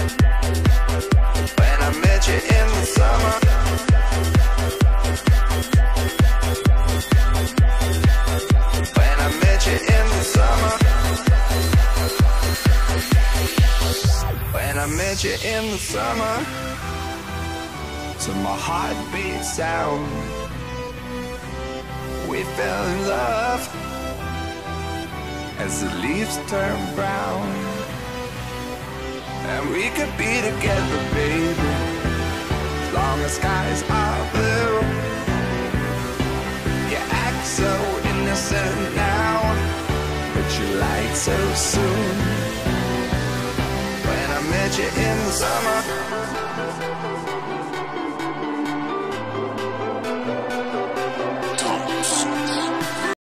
When I met you in the summer. When I met you in the summer. When I met you in the summer. To my heartbeat sound, we fell in love as the leaves turn brown. And we could be together, baby, as long as skies are blue. You act so innocent now, but you lied so soon. When I met you in the summer.